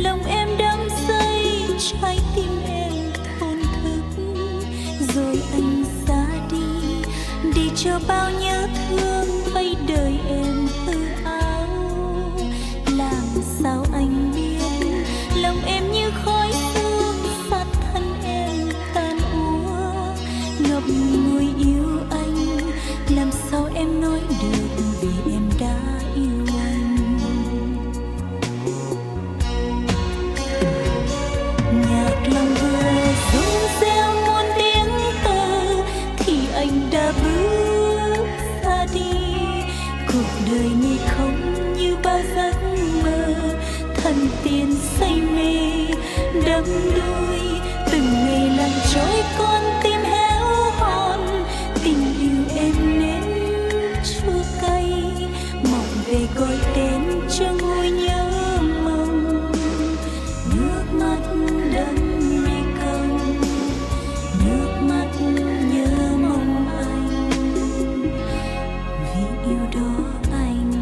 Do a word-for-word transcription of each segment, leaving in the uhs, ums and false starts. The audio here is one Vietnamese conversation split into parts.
lòng em đắm say, trái tim em thổn thức. Rồi anh ra đi, đi cho bao nhớ thương vây đời em hư áo. Làm sao anh biết lòng em như khói sương, sát thân em tan úa. Ngập ngùi yêu anh, làm sao em nói được vì em đã yêu anh. Nhạc lòng vừa rung reo muôn tiếng tơ thì anh đã bước ra đi. Cuộc đời này không như bao giấc mơ, thần tiên say mê đắm đuối. Từng ngày làm trôi con tim héo hon, tình yêu em nên chua cay. Mộng về gọi tên cho ngôi nhớ mong, nước mắt đẫm mê công, nước mắt nhớ mong anh, vì yêu đó anh.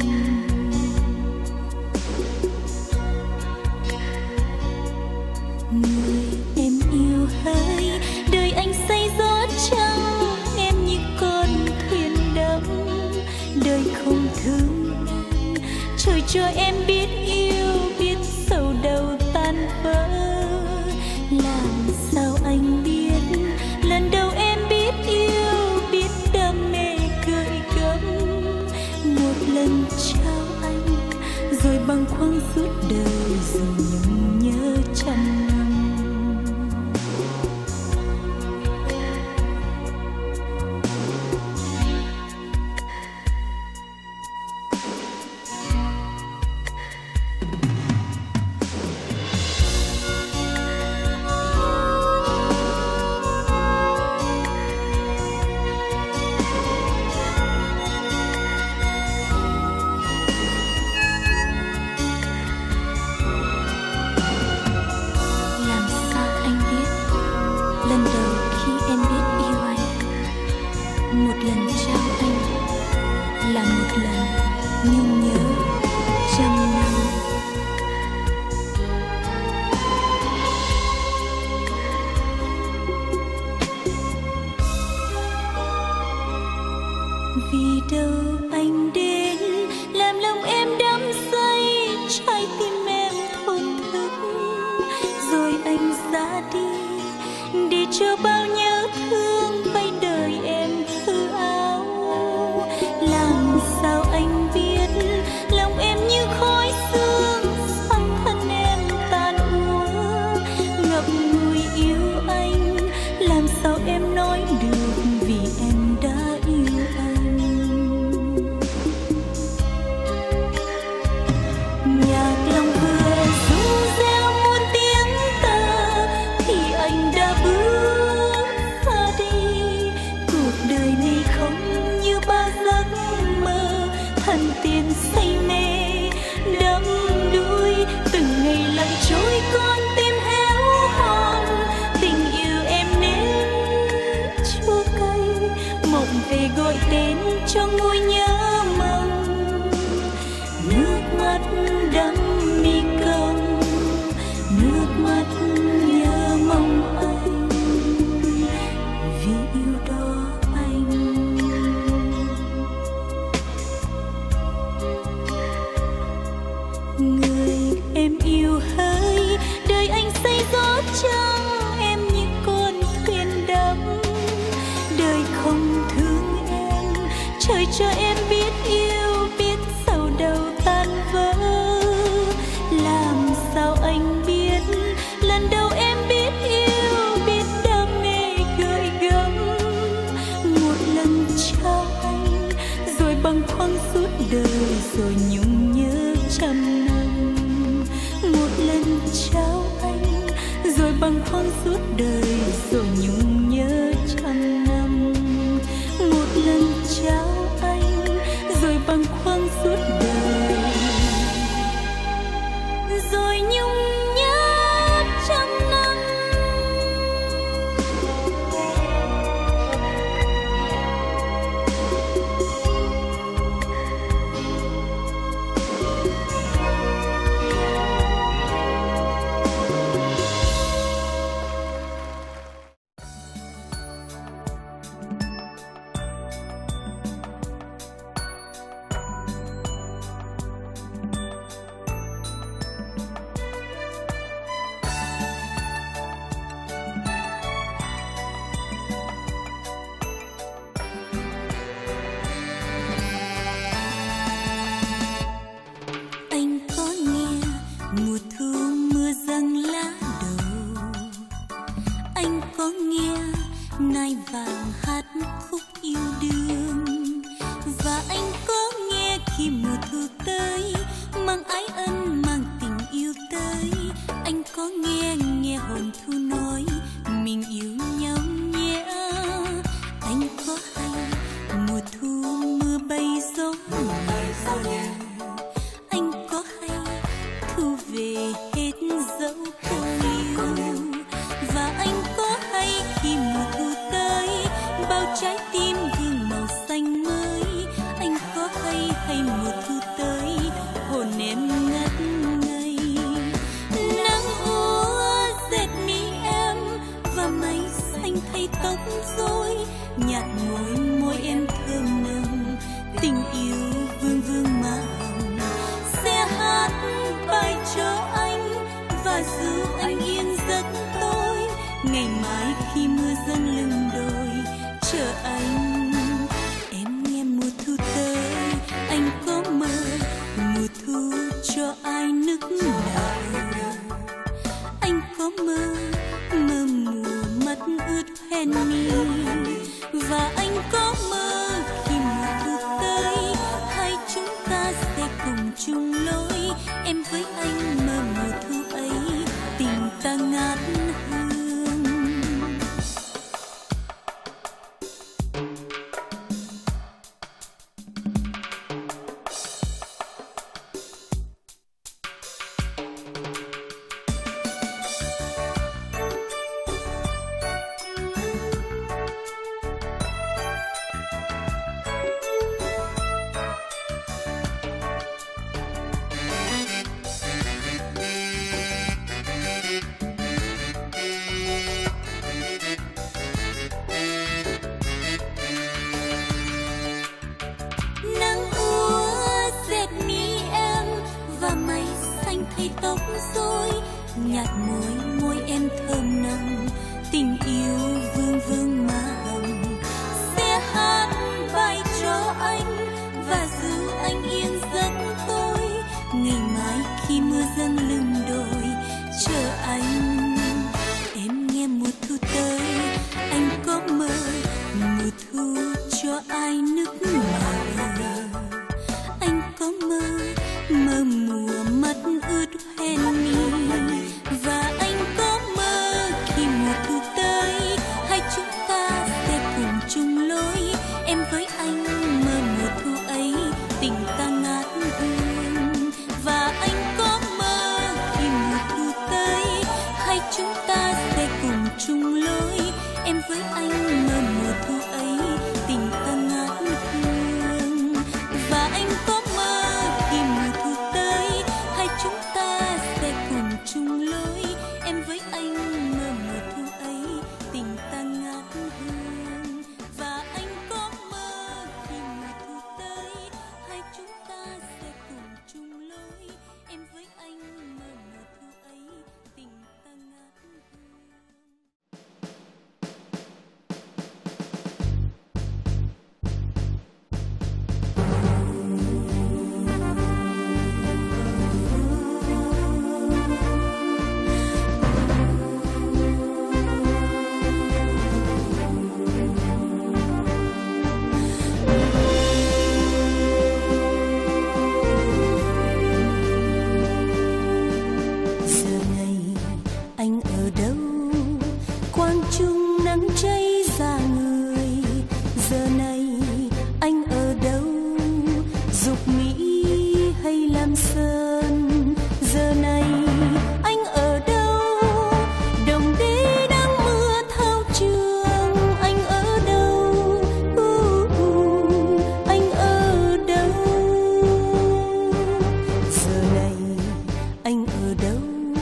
Người em yêu hỡi, đời anh say gió trăng, em như con thuyền đắm. Đời không thương em, trời cho em biết yêu, biết sầu đầu tan vỡ. Làm sao anh biết lần đầu em biết yêu, biết đam mê gợi gắm. Một lần trao anh, rồi bâng khuâng suốt đời, rồi nhung nhớ trăm năm. Lần đầu khi em biết yêu anh, một lần trao anh là một lần nhung nhớ trăm năm. Vì đâu anh đến làm lòng em đắm say, trái tim em thổn thức. Rồi anh ra đi, đi cho bao nhớ thương vây đời em hư áo. Làm sao anh biết lòng em như khói sương, sắc thân em tan úa. Ngập ngùi yêu anh, làm sao em nói được vì em đã yêu anh. Nhạc lòng vừa rung reo muôn tiếng tơ thì anh đã bước ra đi. Cuộc đời này không như bao giấc mơ, thần tiên say mê đắm đuối. Từng ngày lặng trôi con tim héo hon, tình yêu em nên chua cay. Mộng về gọi tên cho ngôi nhớ mong, nước mắt đẫm mi công, nước mắt nhớ mong anh, vì yêu đó anh. Người em yêu hỡi, đời anh say gió trăng, em như con thuyền đắm. Đời không thương em, trời cho em biết yêu, biết sầu đầu tan vỡ. Làm sao anh biết lần đầu em biết yêu, biết đam mê gợi gắm. Một lần trao anh, rồi bâng khuâng suốt đời, rồi nhung nhớ trăm năm. Một lần trao anh, rồi bâng khuâng suốt đời, rồi nhung nhớ trăm năm. Một lần trao anh, rồi bâng khuâng suốt đời, rồi nhung nhớ trăm năm. tóc rối, nhạt môi môi em thơm nồng, tình yêu vương vương má hồng. Sẽ hát bài cho anh và giữ anh yên giấc tôi, ngày mai khi mưa dâng lưng đồi chờ anh. Em nghe mùa thu tới, anh có mơ mùa thu cho ai nước màu. Anh có mơ mơ mùa mắt ướt hoen mi, và anh có mơ khi mùa thu tới hai chúng ta sẽ cùng chung lối. Em với anh mơ mùa thu ấy tình ta ngát hương, và anh có mơ khi mùa thu tới hai chúng ta sẽ cùng chung lối. Em với anh mơ mùa thu ấy tình ta ngát hương, và anh có mơ khi mùa thu tới hai chúng ta sẽ cùng chung lối. Em với anh mơ mùa thu ấy tình ta ngát hương, và anh có mơ khi mùa thu tới hai chúng ta sẽ cùng chung lối. Em với anh mơ mùa thu ấy tình ta ngát hương. Anh ở đâu? Quang trung nắng cháy ra người. Giờ này anh ở đâu? Dục Mỹ hay Lam Sơn? Giờ này anh ở đâu? Đồng đế đang mưa thao trường. Anh ở đâu? Uh, uh, anh ở đâu? Giờ này anh ở đâu?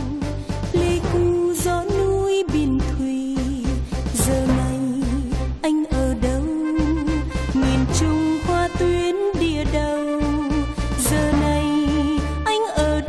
Gió núi biển thủy. Giờ này anh ở đâu? Miền Trung hoa tuyến địa đầu. Giờ này anh ở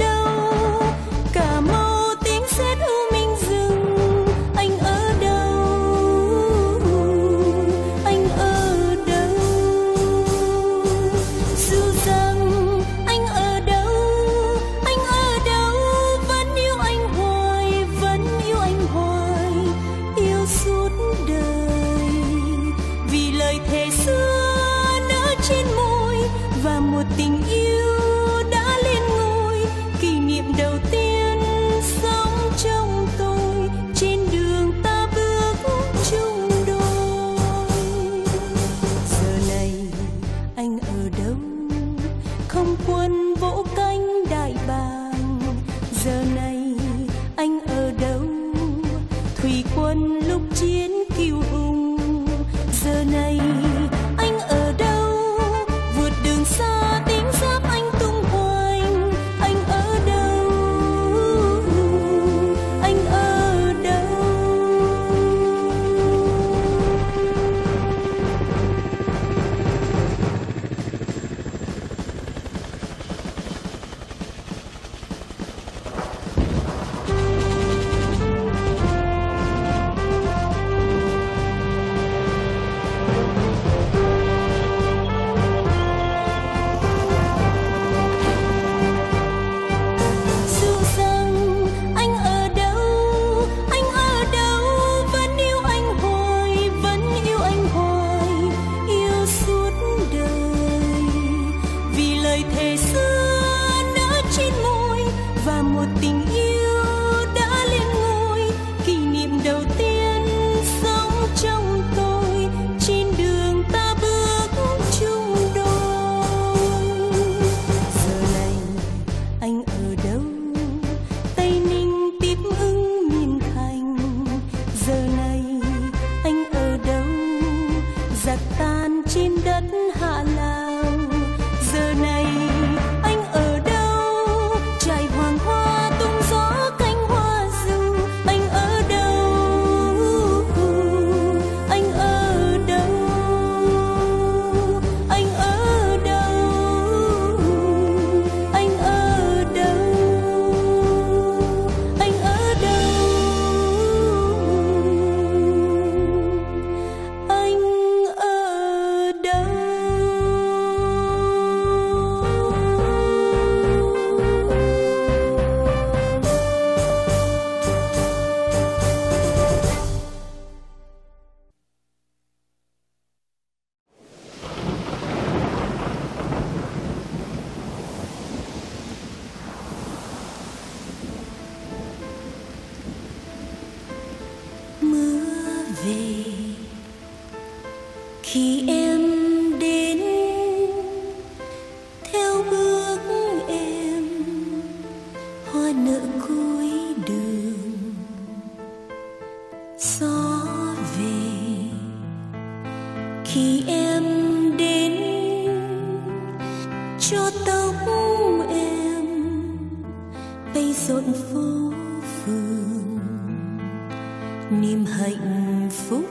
cho tóc em bay rộn phố phường, niềm hạnh phúc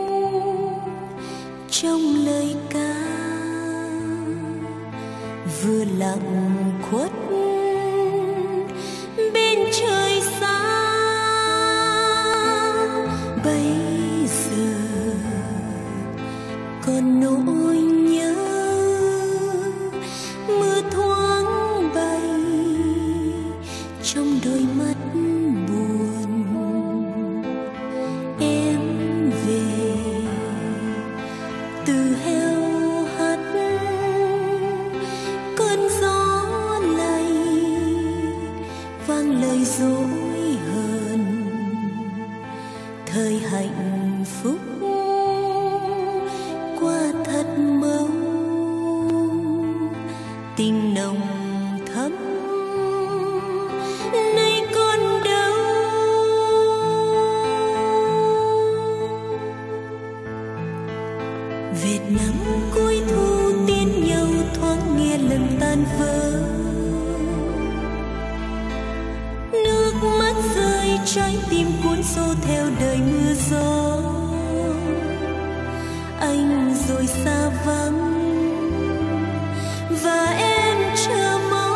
trong lời ca vừa lặng khuất bên trời xa. Bây giờ còn nỗi nhớ mưa thoáng bay trong đôi mắt buồn. Em về từ heo hắt cơn gió lay vang lời dối hờn. Thời hạnh phúc qua thật mau, tình nồng thắm nay còn đâu. Vệt nắng cuối thu tiến nhau thoáng nghe lần tan vỡ. Nước mắt rơi trái tim cuốn xô theo đời mưa gió. Anh rồi xa vắng và em chờ mong.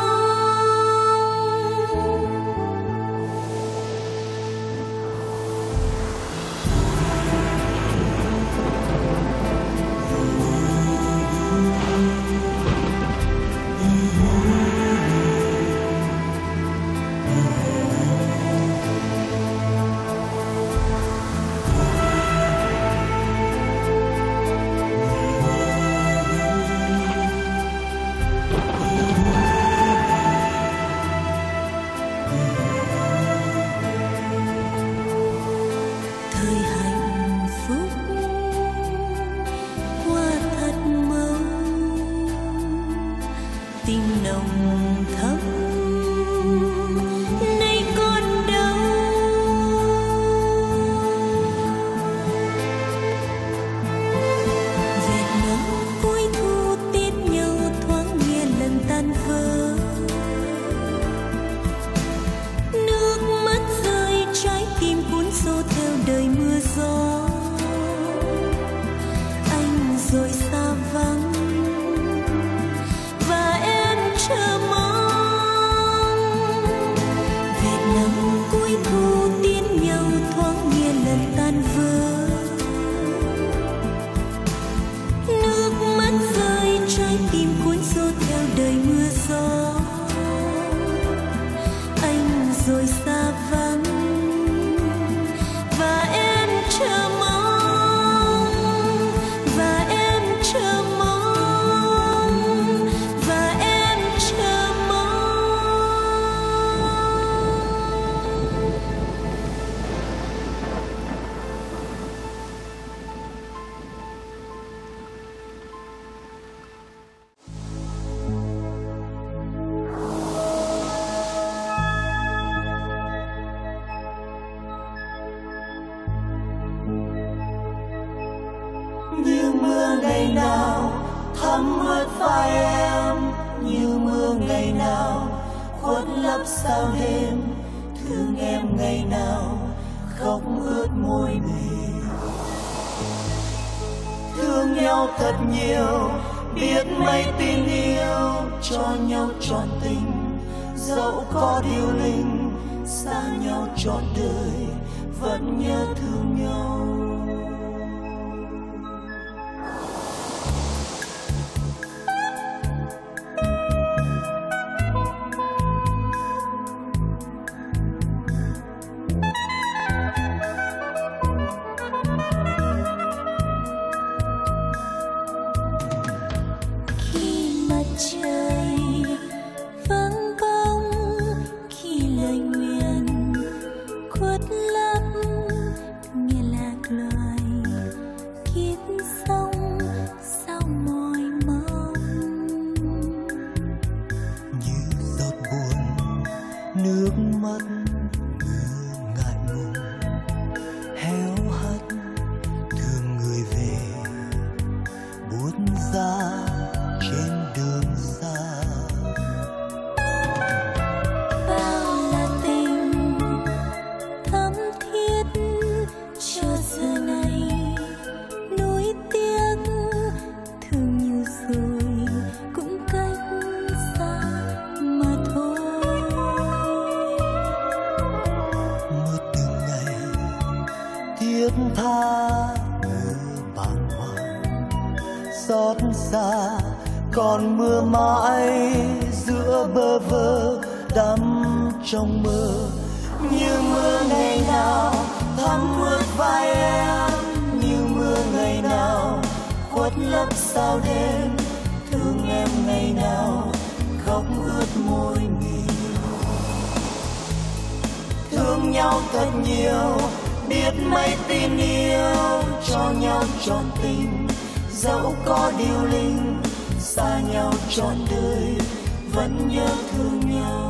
Tình nồng thắm nay còn đâu. Vệt nắng cuối thu tiết nhau thoáng nghe lần tan vỡ. Nước mắt rơi trái tim cuốn xô theo đời mưa gió. Anh rồi xa vắng chờ mong. Vệt nắng cuối thu tiến nhau thoáng nghe lần tan vỡ. Nước mắt rơi trái tim cuốn xô theo đời mưa gió. Anh rồi xa vắng và em chờ mong, và em chờ mong, và em chờ mong. Như mưa ngày nào thấm ướt vai em, như mưa ngày nào khuất lấp sao đêm. Thương em ngày nào khóc ướt môi mềm. Thương nhau thật nhiều, biết mấy tin yêu, cho nhau trọn tình. Dẫu có điều linh, xa nhau trọn đời, vẫn nhớ thương nhau. Trời vắng bóng khi lời nguyện khuất lấp nghe lạc lời. còn mưa mãi giữa bơ vơ đắm trong mơ. Như mưa ngày nào thấm ướt vai em, như mưa ngày nào khuất lấp sao đêm, thương em ngày nào khóc ướt môi mình. Thương nhau thật nhiều, biết mấy tin yêu, cho nhau trọn tình, dẫu có điều linh, xa nhau trọn đời vẫn nhớ thương nhau.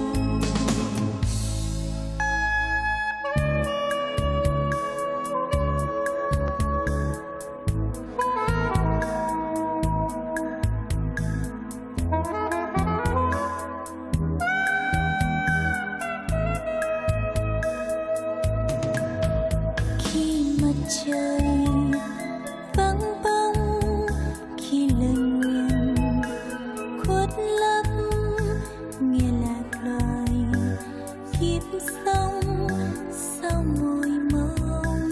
Trời vắng bóng khi lời nguyền khuất lấp, nghe lạc loài kiếp sống sao môi mong.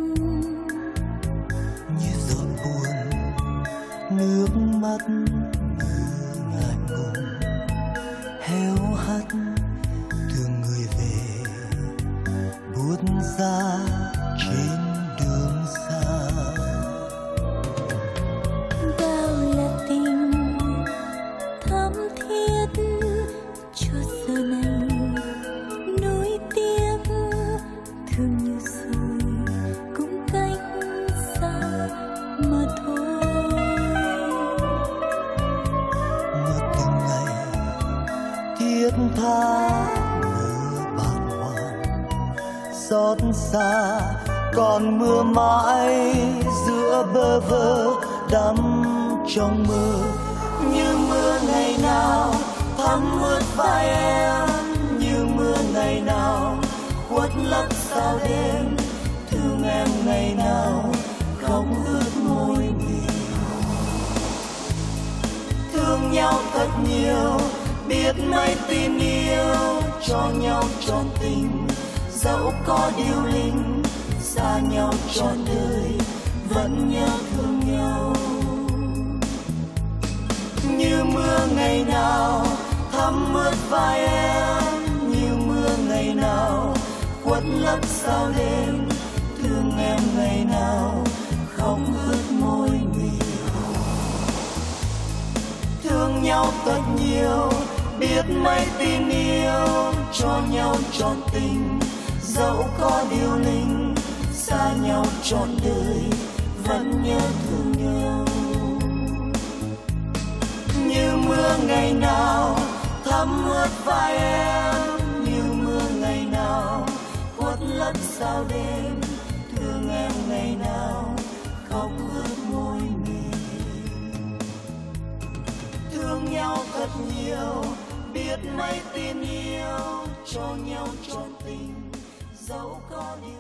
Như giọt buồn nước mắt ngại ngùng héo hắt, thương người về buốt ra trên đường xa. Bao là tình thắm thiết cho giờ này nối tiếc, thương như rồi cũng cách xa mà thôi. Mưa từng ngày thiết tha mưa bàng hoàng xót xa, còn mưa mãi giữa bơ vơ đắm trong mơ. Như mưa ngày nào thấm ướt vai em, như mưa ngày nào khuất lấp sao đêm, thương em ngày nào khóc ướt môi mình. Thương nhau thật nhiều, biết mấy tin yêu, cho nhau trọn tình, dẫu có điều linh, xa nhau trọn đời vẫn nhớ thương nhau. Như mưa ngày nào thấm ướt vai em, như mưa ngày nào khuất lấp sao đêm, thương em ngày nào khóc ướt môi mình. Thương nhau thật nhiều, biết mấy tin yêu, cho nhau trọn tình, dẫu có điều linh, xa nhau trọn đời vẫn nhớ thương nhau. Như mưa ngày nào thấm ướt vai em, như mưa ngày nào khuất lấp sao đêm, thương em ngày nào khóc ướt môi mình. Thương nhau thật nhiều, biết mấy tin yêu, cho nhau trọn tình, dẫu có điều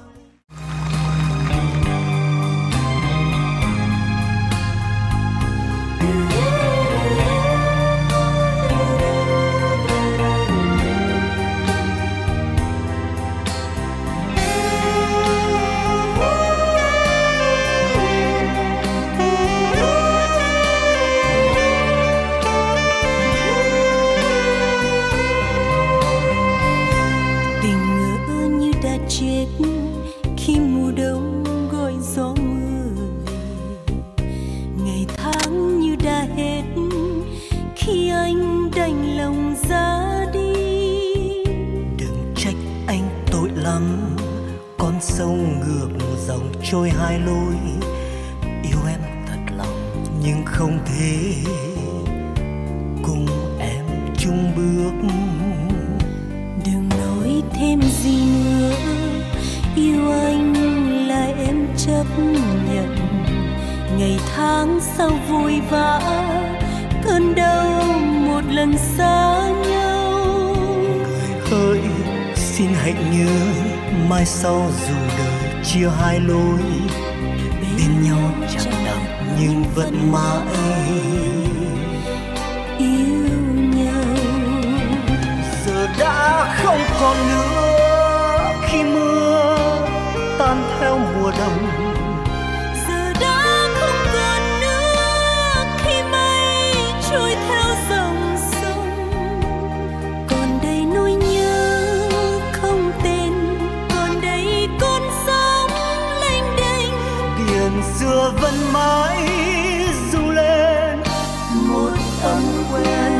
chết khi mùa đông gọi gió mưa về, ngày tháng như đã hết khi anh đành lòng ra đi. Đừng trách anh tội lắm, con sông ngược dòng trôi hai lối, yêu em thật lòng nhưng không thể cùng em chung bước. Đừng nói thêm gì nữa, yêu anh là em chấp nhận. Ngày tháng sao vui vã, cơn đau một lần xa nhau. Người hỡi xin hãy nhớ, mai sau dù đời chia hai lối, bên nhau chẳng đặng nhưng vẫn mãi yêu nhau. Giờ đã không còn nữa khi mưa tan theo mùa đông, giờ đã không còn nữa khi mây quen.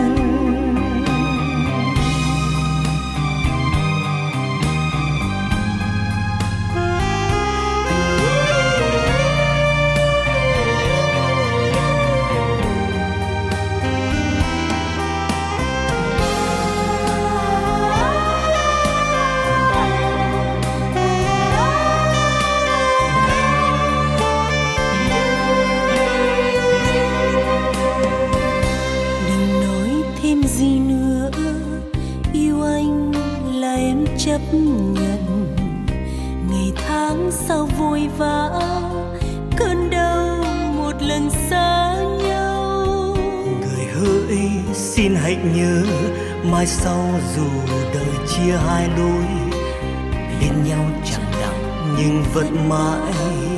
Chấp nhận ngày tháng sau vội vã, cơn đau một lần xa nhau. Người hỡi xin hãy nhớ, mai sau dù đời chia hai lối, bên nhau chẳng đặng nhưng vẫn mãi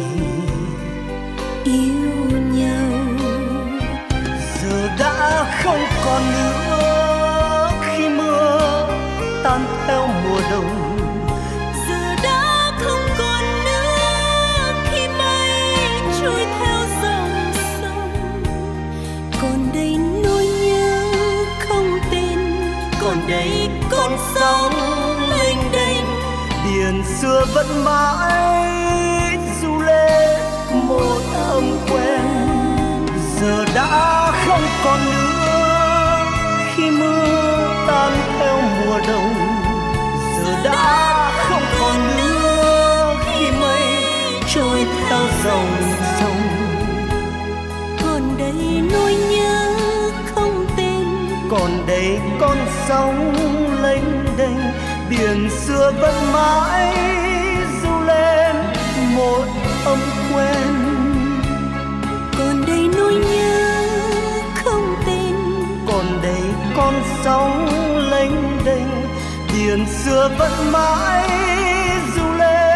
yêu nhau. Giờ đã không còn nữa khi mưa tan theo mùa đông. Giờ đã không còn nữa khi mây trôi theo dòng sông. Còn đây nỗi nhớ không tên, Còn đây con sóng lênh đênh, biển xưa vẫn mãi du lên một âm quen. Giờ đã không còn nữa khi mưa tan theo mùa đông. Giờ đã không còn nữa khi mây trôi theo dòng sông. còn đây nỗi nhớ không tên, Còn đây con sóng lênh đênh, biển xưa vẫn mãi du lên một âm quen. còn đây nỗi nhớ không tên, Còn đây con sóng lênh đênh, biển xưa vẫn mãi du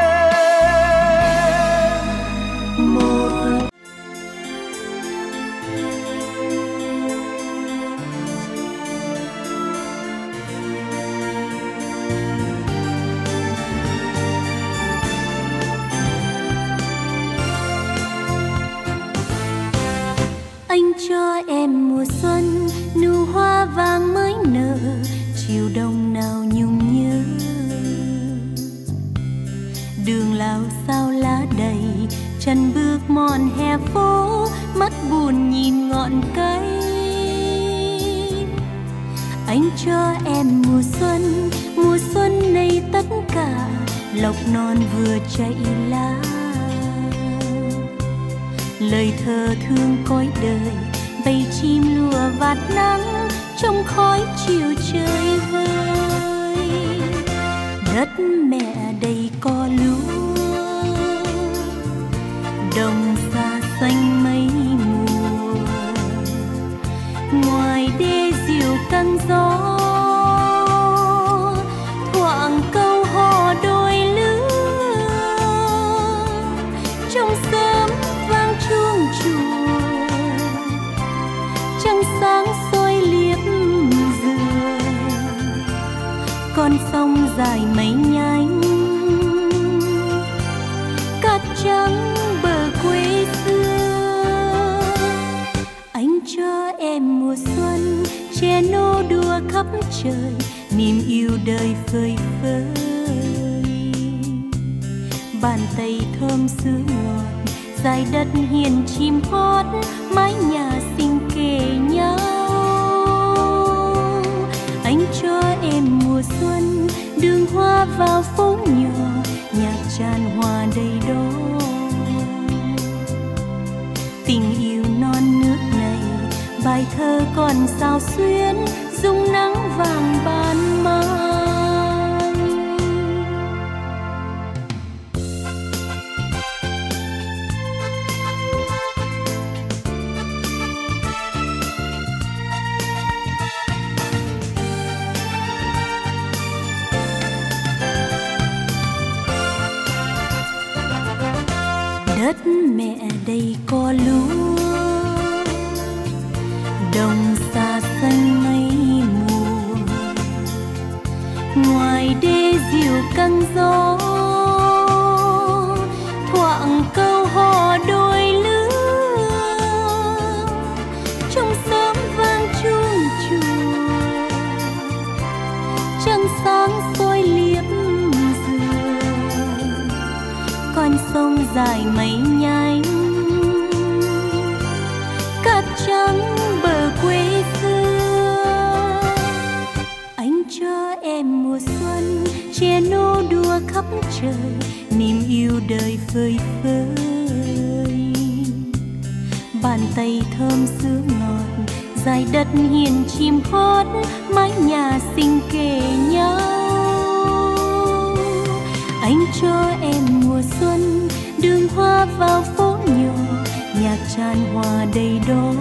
lên một. Anh cho em mùa xuân nụ hoa vàng mới nở, chiều đông nào nhung nhớ. Đường lao sao lá đầy, chân bước mòn hè phố, mắt buồn nhìn ngọn cây. Anh cho em mùa xuân, mùa xuân này tất cả lộc non vừa chảy lá. Lời thơ thương cõi đời, bầy chim lùa vạt nắng trong khói chiều trời vơi. Đất mẹ đầy cỏ lúa, đồng xa xanh mây mùa. Ngoài đê diều căng gió, thoảng câu hò đôi lứa. Trong sớm vang chuông chùa, trăng sáng soi liếp dừa. Con sông dài mây nhánh, cát trắng bờ quê xưa. Anh cho em mùa xuân, che nô đùa khắp trời, niềm yêu đời phơi phới. Bàn tay thơm sữa ngọt, dài đất hiền chim hót, mái nhà xinh kề nhau. Anh cho em mùa xuân, đường hoa vào phố nhỏ, nhạc tràn hòa đầy đó. Tình yêu non nước này, bài thơ còn sao xuyến, dung nắng vàng ban mai. Đất mẹ đầy cỏ lúa, đồng xa xanh mây mùa. Ngoài đê diều căng gió, thoảng câu hò đôi lứa. Trong sớm vang trời, niềm yêu đời phơi phới. Bàn tay thơm sữa ngọt, dài đất hiền chim hót, mái nhà xinh kề nhau. Anh cho em mùa xuân, đường hoa vào phố nhỏ, nhạc tràn hòa đầy đó.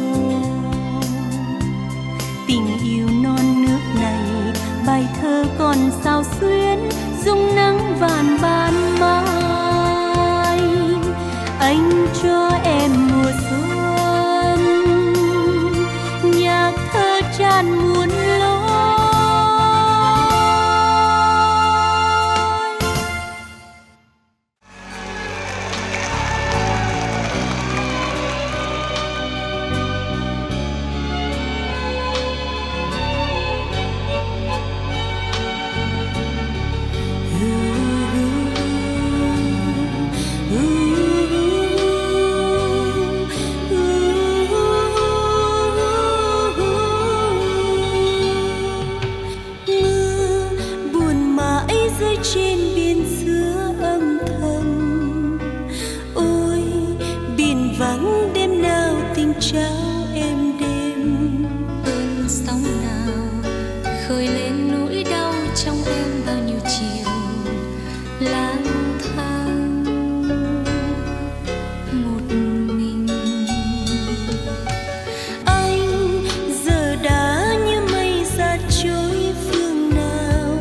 Tình yêu non nước này, bài thơ còn sao xuyến, dung nắng vàn ban mai. Anh cho em mùa xuân, nhạc thơ tràn muôn lối. Trên biển xưa âm thầm, ôi biển vắng đêm nào tình trao êm đêm. Cơn sóng nào khơi lên nỗi đau trong em bao nhiêu chiều lang thang một mình. Anh giờ đã như mây ra trôi phương nào,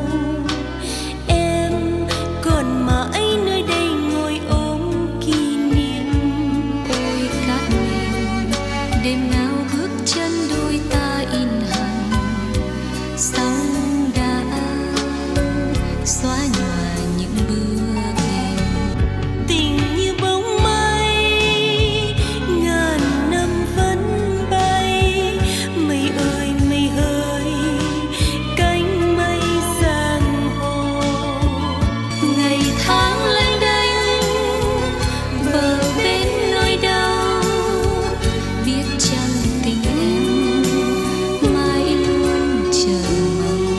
còn mãi nơi đây ngồi ôm kỷ niệm. Ôi cát mềm đêm nào bước chân đôi ta in hằn, sóng đã xóa nhòa những bước em. Tình như bóng mây ngàn năm vẫn bay, mây ơi mây ơi cánh mây giang hồ. Ngày tháng lênh đênh bờ bên nơi đâu, biết chăng tình em mãi luôn chờ mong.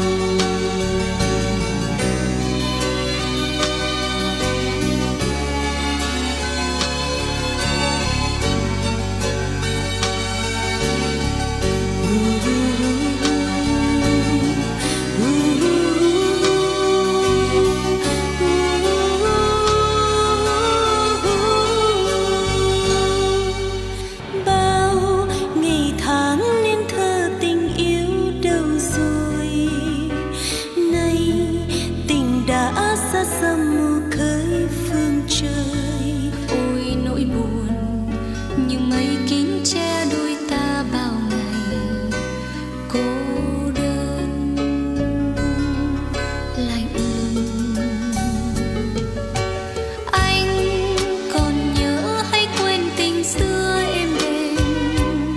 Bao ngày tháng nên thơ tình yêu đâu rồi, nay tình đã xa xăm mù khơi phương trời. Ôi nỗi buồn như mây kín che đôi ta bao ngày, cô đơn lạnh lùng. Anh còn nhớ hay quên tình xưa êm đềm?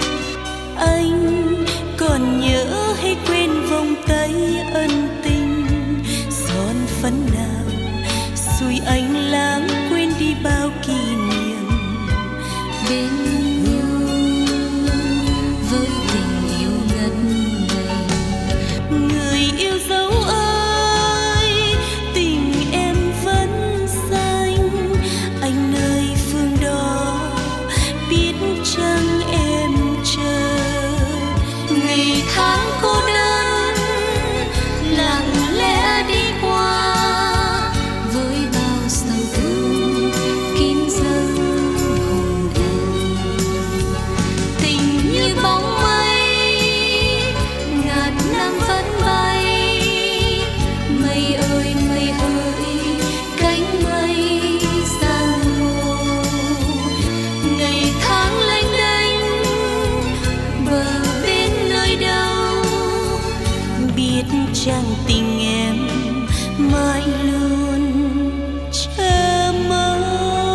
Anh còn nhớ hay quên vòng tay ân tình, son phấn nào xui anh lãng quên đi bao kỷ niệm. Bên nhau với tình yêu ngất ngây, Người yêu dấu ơi, tình em vẫn xanh. Anh nơi phương đó biết chăng em chờ. ngày tháng cô đơn lặng lẽ đi qua, với bao sầu thương kín dâng hồn em. Tình như bóng mây ngàn năm vẫn bay, mây ơi mây ơi cánh mây giang hồ. Ngày tháng lênh đênh bờ bên nơi đâu, Biết chăng tình em mãi luôn chờ mong.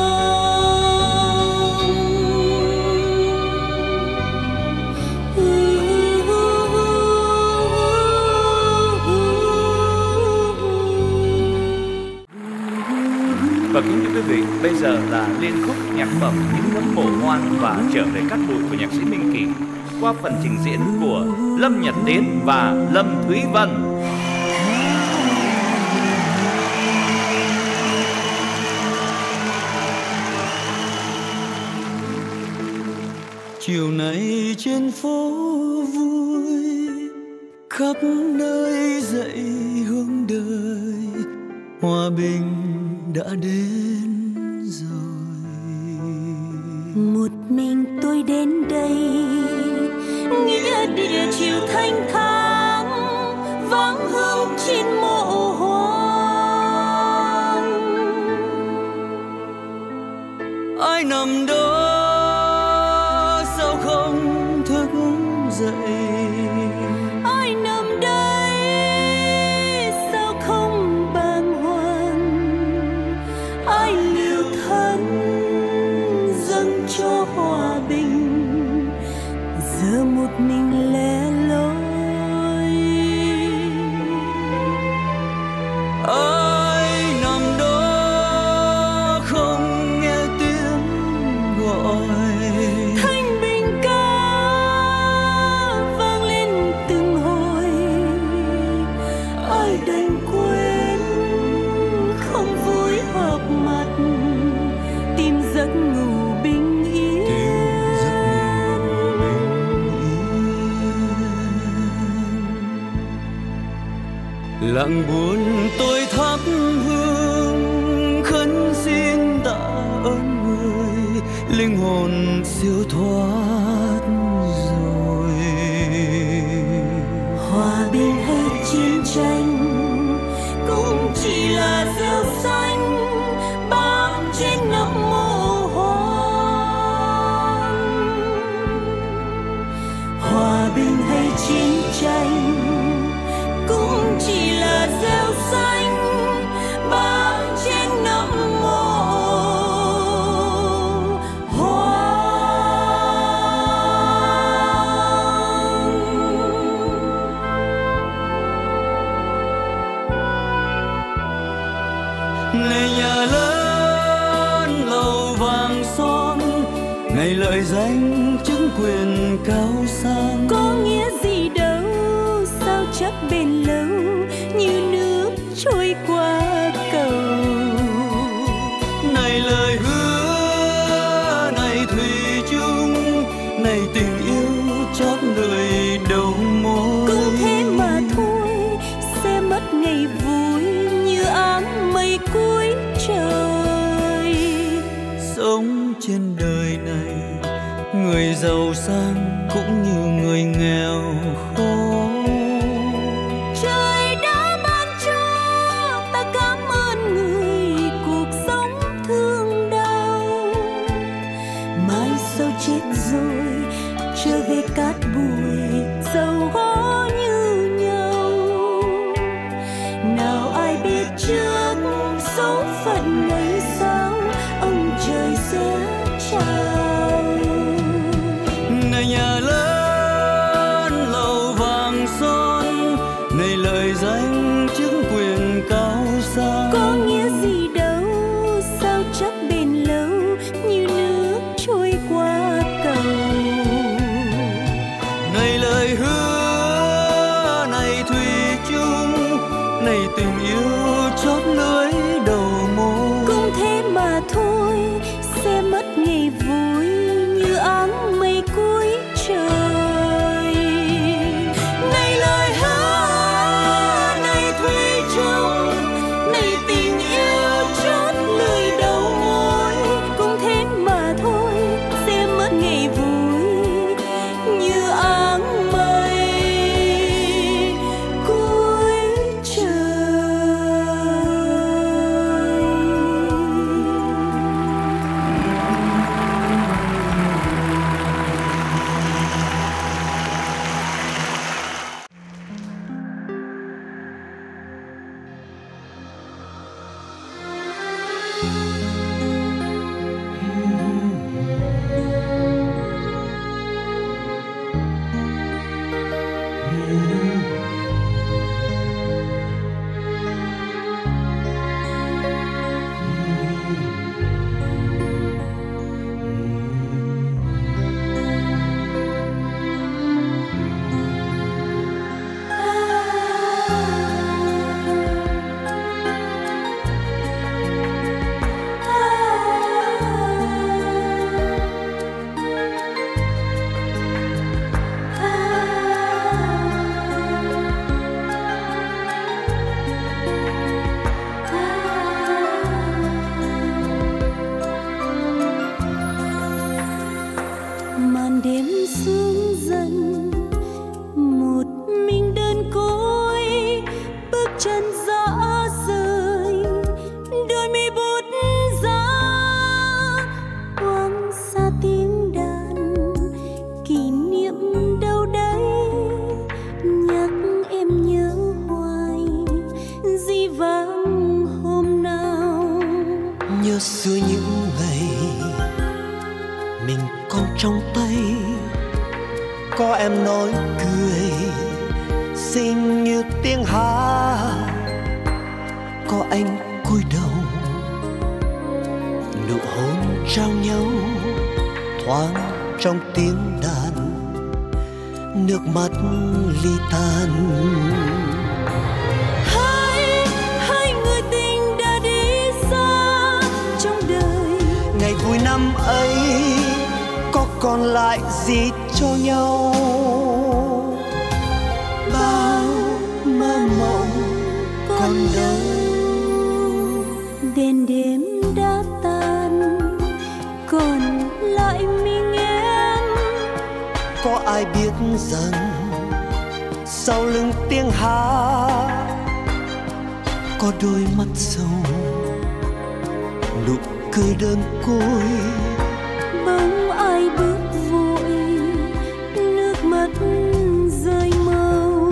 Và kính thưa quý vị, bây giờ là liên khúc nhạc phẩm Những Nấm Mộ Hoang và Trở Về Cát Bụi của nhạc sĩ Minh Kỷ qua phần trình diễn của Lâm Nhật Tiến và Lâm Thúy Vân. chiều nay trên phố vui, khắp nơi dậy hướng đời, hòa bình đã đến rồi. Một mình tôi đến đây, nghĩa địa chiều thanh thang, vắng hương trên mộ hoang. Ai nằm đó sao không thức dậy? Ai nằm đây sao không bàng hoàng? Ai liều thân dâng cho hòa bình, giờ một mình lẻ loi. Ai nằm đó không nghe tiếng gọi? Thanh bình ca vang lên từng hồi. Ai đành quên không vui họp mặt, tìm giấc ngủ bình yên. Lặng buồn tôi thắp hương khấn xin tạ ơn người, linh hồn siêu thoát rồi. Hòa bình hay chiến tranh cũng chỉ là rêu xanh bám trên nấm mộ hoang. Hòa bình hay chiến tranh cũng chỉ là rêu xanh bám trên nấm mộ hoang. Này nhà lớn lầu vàng son, này lợi danh chứng quyền cao sang, Có nghĩa gì đâu, sao chắc bền lâu như nước trôi qua cầu. này lời hứa, này thủy chung, này tình yêu chót đời đầu môi. Cũng thế mà thôi, sẽ mất ngày vui như áng mây cuối trời. Sống trên đời này, người giàu sang cũng như người nghèo khó. Trời đã ban cho ta cảm ơn người cuộc sống thương đau. Mai sau chết rồi trở về cát bụi dầu gó như nhau. Nào ai biết trước số phận ngày sau ông trời sẽ trao. Này nhà lớn nhớ xưa những ngày mình còn trong tay, có em nói cười xinh như tiếng hát, có anh cúi đầu nụ hôn trao nhau thoáng trong tiếng đàn, nước mắt ly tan. Hai hai người tình đã đi xa trong đời, Ngày vui năm ấy có còn lại gì cho nhau? Bao mơ mộng còn đâu? đèn đêm đã tan, còn lại mình em. Có ai biết rằng sau lưng tiếng hát có đôi mắt sầu, nụ cười đơn côi. Bỗng ai bước vội, nước mắt rơi màu.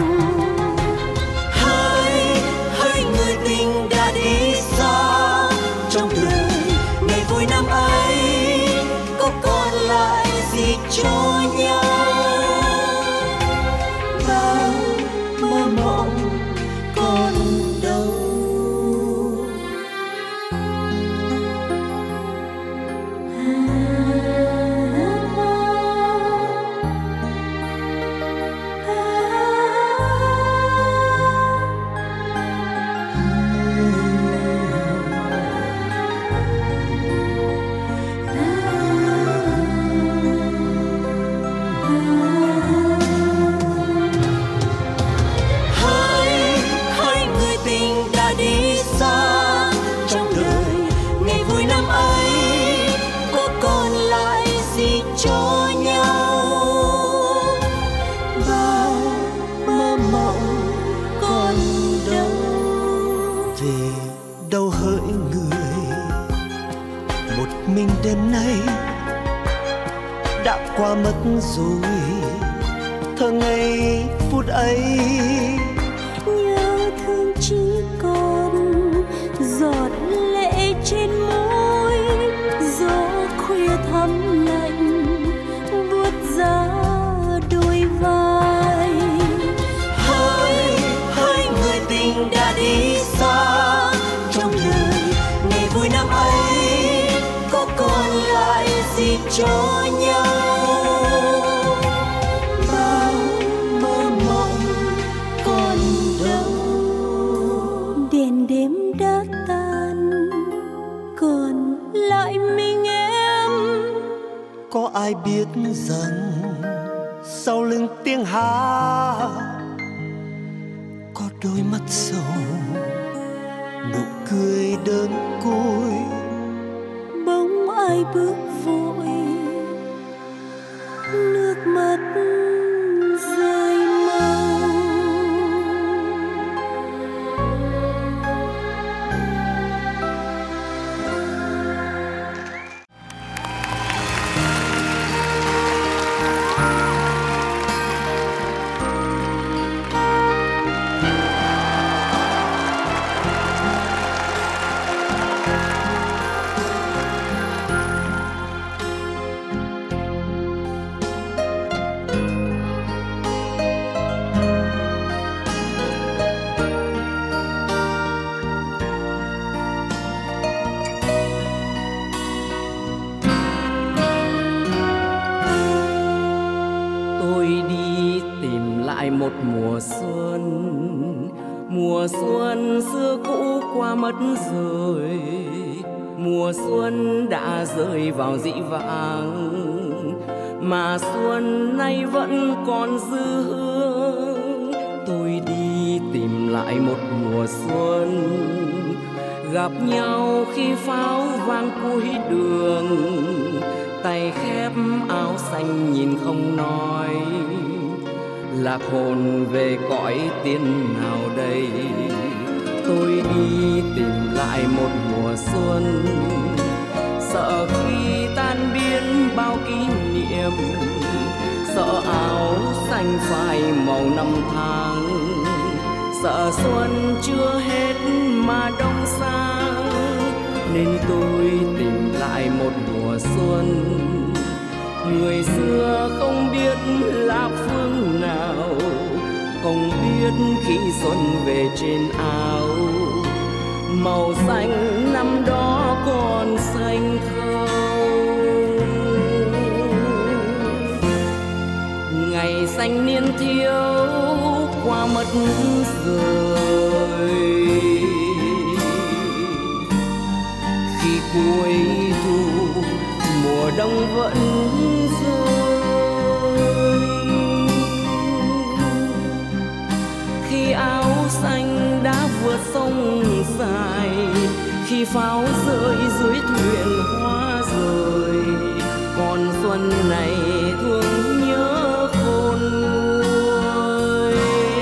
Hai hai người tình đã đi xa trong đời, ngày vui năm ấy có còn lại gì cho nhau? Bao mơ mộng còn đâu? Hai hai người tình đã đi xa trong đời, ngày vui năm ấy có còn lại gì cho nhau? Bao mơ mộng còn đâu? Vì đâu hỡi người, một mình đêm nay đã qua mất rồi thơ ngây phút ấy. Nhớ thương chỉ còn giọt lệ trên môi, gió khuya thắm lạnh buốt giá đôi vai. Hai hai người tình đã đi xa trong đời, ngày vui năm ấy có còn lại gì cho nhau? Bao mơ mộng còn đâu? Đèn đêm đã tan, còn lại mình em. Có ai biết rằng sau lưng tiếng hát có đôi mắt sầu, nụ cười đơn côi. Bỗng ai bước vội, nước mắt rơi mau. Tôi đi tìm lại một mùa xuân, mùa xuân xưa cũ qua mất rồi, mùa xuân đã rơi vào dĩ vãng, mà xuân nay vẫn còn dư hương. Tôi đi tìm lại một mùa xuân, gặp nhau khi pháo vang cuối đường, tay khép áo xanh nhìn không nói, lạc hồn về cõi tiên nào đây. Tôi đi tìm lại một mùa xuân, sợ khi tan biến bao kỷ niệm, sợ áo xanh phai màu năm tháng, sợ xuân chưa hết mà đông sang. nên tôi tìm lại một mùa xuân. Người xưa không biết là phương nào, không biết khi xuân về trên áo, màu xanh năm đó còn xanh không. Ngày xanh niên thiếu qua mất rồi, khi cuối thu mùa đông vẫn rơi, khi áo xanh đã vượt sông dài, khi pháo rơi dưới thuyền hoa rồi, còn xuân này thương nhớ khôn nguôi.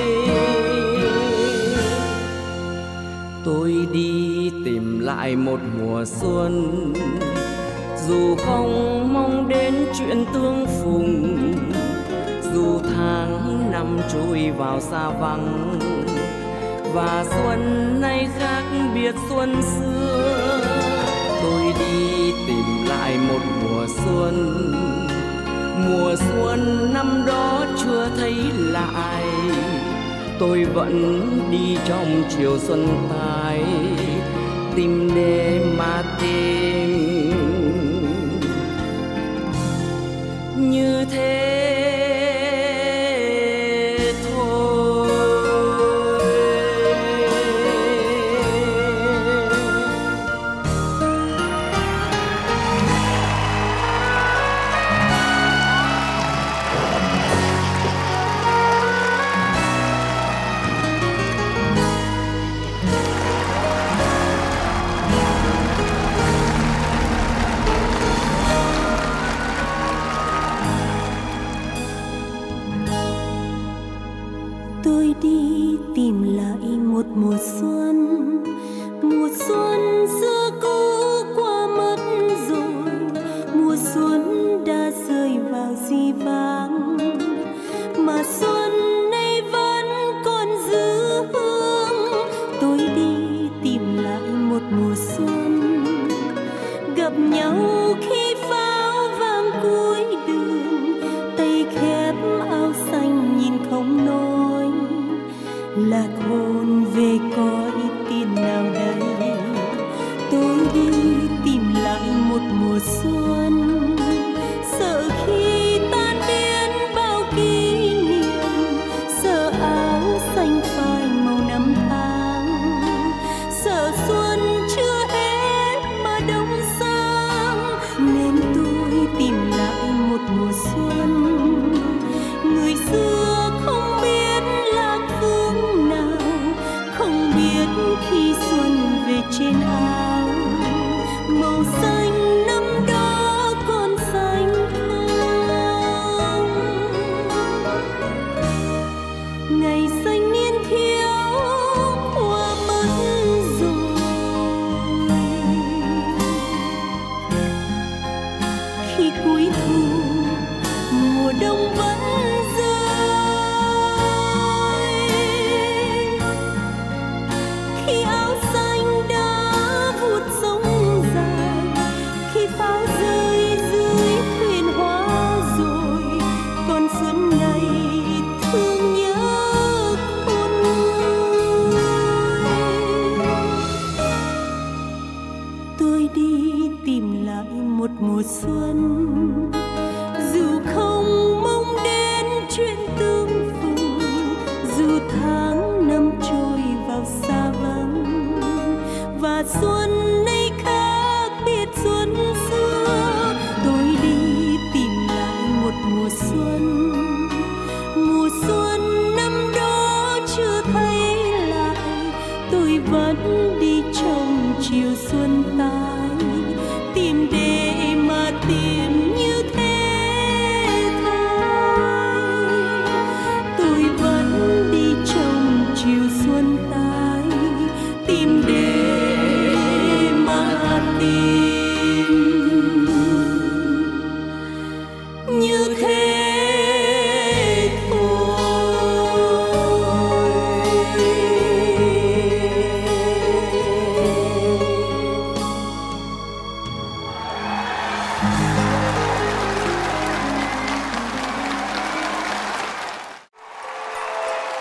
Tôi đi tìm lại một mùa xuân, dù không mong đến chuyện tương phùng, dù tháng năm trôi vào xa vắng, và xuân nay khác biệt xuân xưa. Tôi đi tìm lại một mùa xuân, mùa xuân năm đó chưa thấy lại. Tôi vẫn đi trong chiều xuân tái, tìm để mà tìm như thế. Tôi đi tìm lại một mùa xuân, mùa xuân xưa cũ qua mất rồi, mùa xuân đã rơi vào di vãng, mà xuân nay vẫn còn giữ hương. Tôi đi tìm lại một mùa xuân, gặp nhau khi pháo vang cuối đường, tay khép áo xanh nhìn không nói, lạc hồn về cõi tiền nào đây. Tôi đi tìm lại một mùa xuân, sợ khi tan biến bao kỷ niệm, sợ áo xanh phai màu năm tháng, sợ xuân chưa hết mà đông sang, nên tôi tìm lại một mùa xuân. Người xưa không biết lạc phương nào, không biết khi xuân về trên áo, màu xanh năm đó còn xanh không. Ngày xanh niên thiếu qua mất rồi, khi cuối thu mùa đông vẫn một mùa xuân, dù không mong đến chuyện tương phùng, dù tháng năm trôi vào xa vắng, và xuân nay khác biệt xuân xưa. Tôi đi tìm lại một mùa xuân, mùa xuân năm đó chưa thấy lại. Tôi vẫn đi trong chiều xuân tái, tìm để mà tìm như thế thôi. Tôi vẫn đi trong chiều xuân tái, tìm để mà tìm như thế.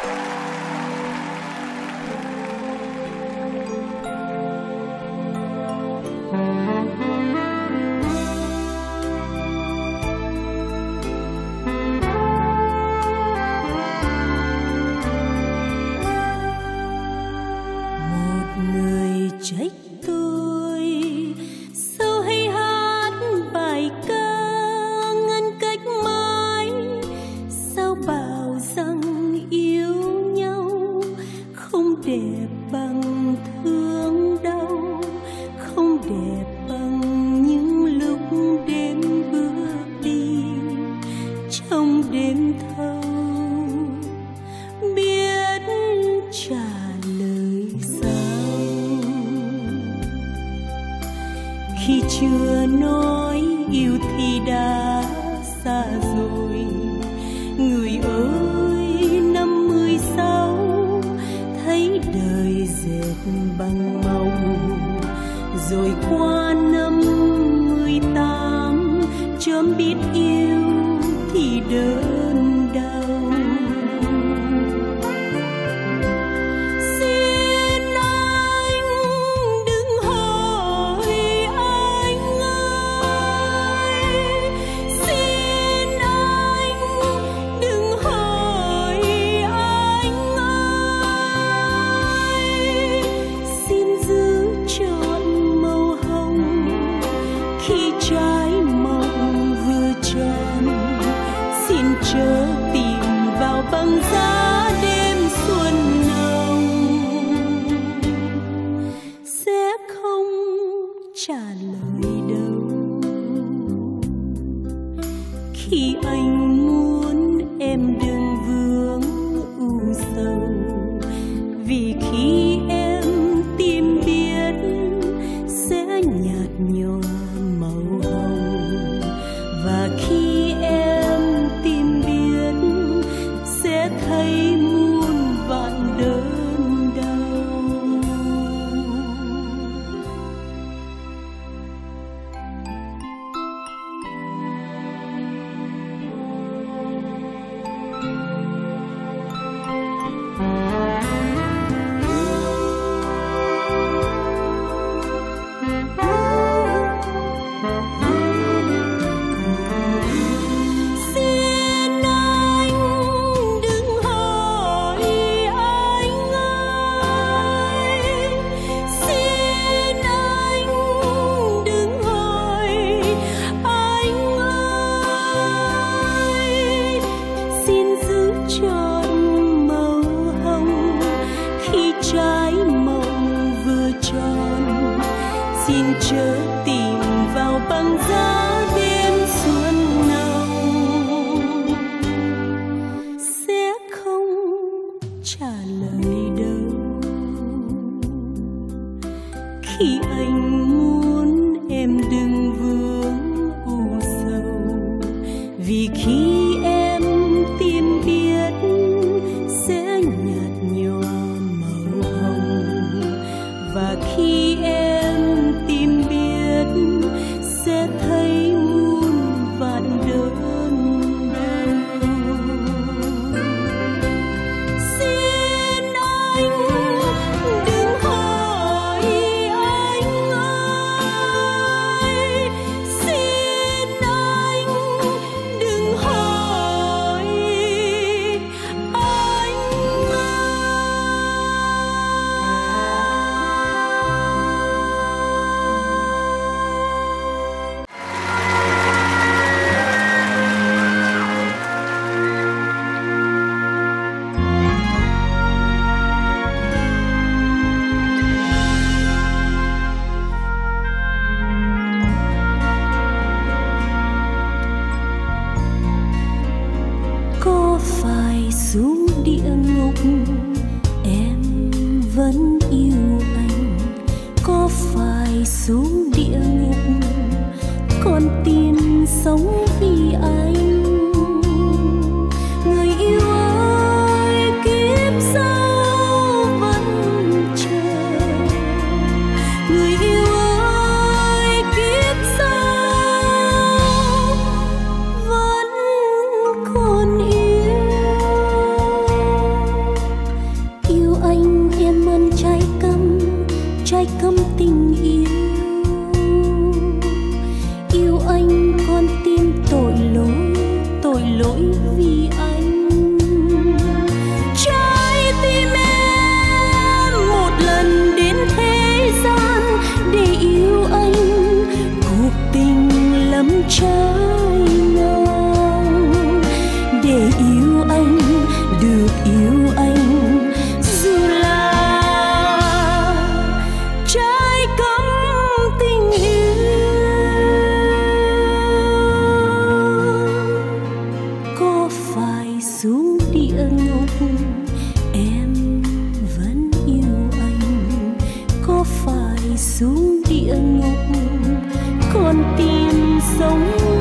Xin anh đừng hỏi anh ơi. ngục, em vẫn yêu anh. Có phải xuống địa ngục còn tìm sống